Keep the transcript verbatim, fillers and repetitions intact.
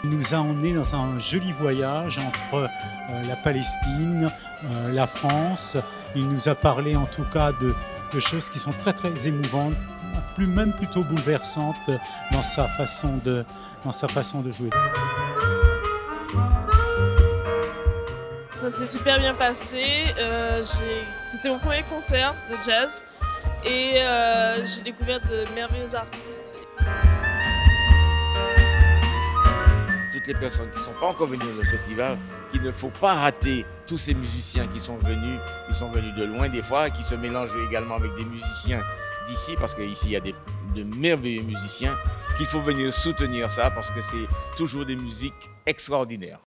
Il nous a emmenés dans un joli voyage entre euh, la Palestine, euh, la France. Il nous a parlé en tout cas de, de choses qui sont très très émouvantes, plus, même plutôt bouleversantes dans sa façon de, dans sa façon de jouer. Ça s'est super bien passé. Euh, C'était mon premier concert de jazz et euh, j'ai découvert de merveilleux artistes. Toutes les personnes qui ne sont pas encore venues au festival, qu'il ne faut pas rater tous ces musiciens qui sont venus, qui sont venus de loin des fois, qui se mélangent également avec des musiciens d'ici, parce qu'ici il y a des, de merveilleux musiciens, qu'il faut venir soutenir ça parce que c'est toujours des musiques extraordinaires.